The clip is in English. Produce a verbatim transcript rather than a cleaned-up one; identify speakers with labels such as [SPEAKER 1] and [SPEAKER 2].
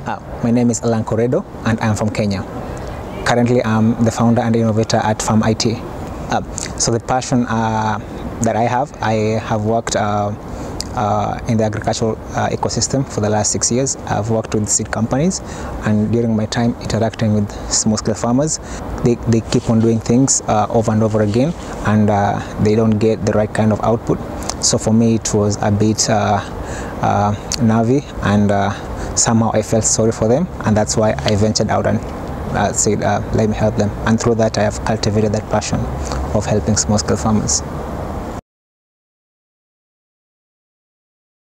[SPEAKER 1] Uh, my name is Alan Corredo and I'm from Kenya. Currently I'm the founder and innovator at Farm I T. Uh, so the passion uh, that I have, I have worked uh, uh, in the agricultural uh, ecosystem for the last six years. I've worked with seed companies, and during my time interacting with small-scale farmers, they, they keep on doing things uh, over and over again, and uh, they don't get the right kind of output. So for me it was a bit uh, uh, nervy, and uh, somehow I felt sorry for them, and that's why I ventured out and uh, said, uh, let me help them. And through that I have cultivated that passion of helping small-scale farmers.